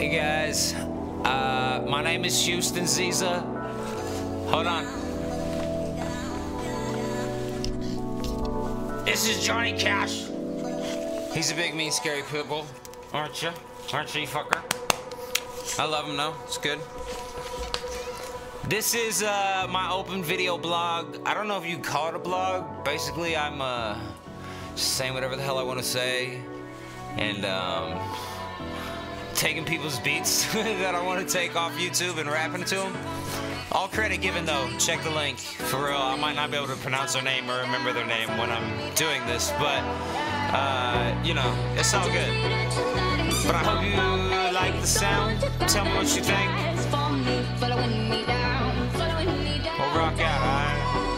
Hey guys, my name is Houston Ziza. Hold on. This is Johnny Cash. He's a big, mean, scary pitbull, aren't you? Aren't you, fucker? I love him though. It's good. This is my open video blog. I don't know if you call it a blog. Basically, I'm saying whatever the hell I want to say, and taking people's beats that I want to take off YouTube and rapping to them. All credit given though. Check the link. For real, I might not be able to pronounce their name or remember their name when I'm doing this, but you know, it's all good. But I hope you like the sound. Tell me what you think. We'll rock out, alright?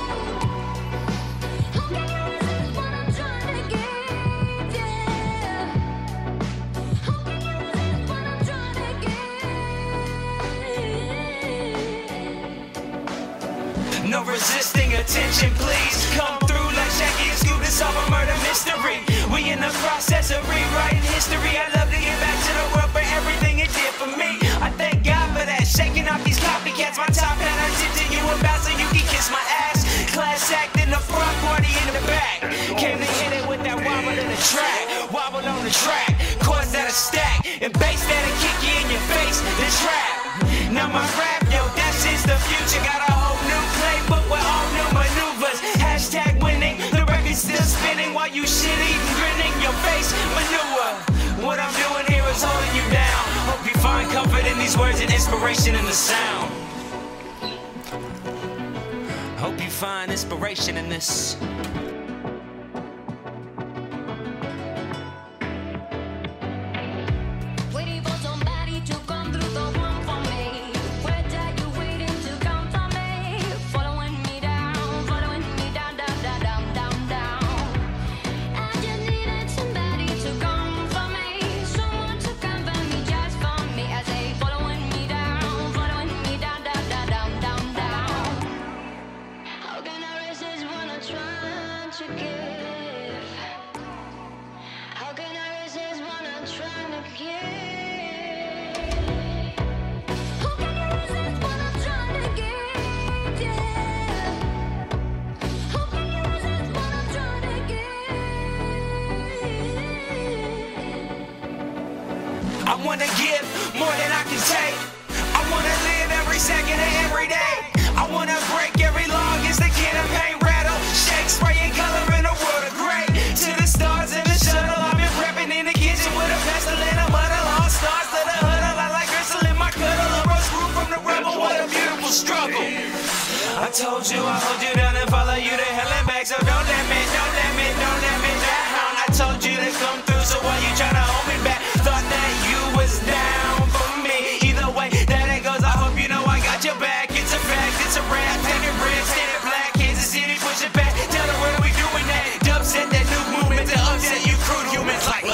No resisting attention, please. Come through like Shaggy and Scoop to solve a murder mystery. We in the process of rewriting history. I love to get back to the world for everything it did for me. I thank God for that. Shaking off these copycats. My top hat I did to you about so you can kiss my ass. Class act in the front, party in the back. Came to hit it with that wobble in the track. Wobble on the track. Chords that'll stack. And bass that'll kick you in your face. The trap. Now my rap, yo, that's just the future. Got a whole new playbook with all new maneuvers. Hashtag winning, the record's still spinning while you shit eating, grinning your face. Manure. What I'm doing here is holding you down. Hope you find comfort in these words and inspiration in the sound. Hope you find inspiration in this. I wanna give more than I can take. I wanna live every second of every day. I wanna break every law against the campaign. Rattle, shake, spray and color in a world of gray. To the stars in the shuttle, I've been prepping in the kitchen with a pestle and a muddle. All stars to the huddle, I like gristle in my cuddle. A roast grew from the rubble, what a beautiful struggle. I told you I'll hold you down and follow you to hell and back. So don't let me down. I told you to come through, so why you tryna hold me back? Thought that you was down for me. Either way that it goes, I hope you know I got your back. It's a fact, it's a rap. Painted red, standing black. Kansas City, push it back. Tell the world we doing that. Dub set that new movement to upset you crude humans like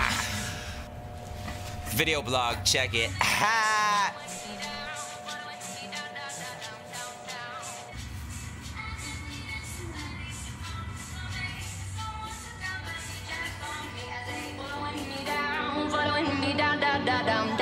Video blog, check it. Ha! Following me down, down, down.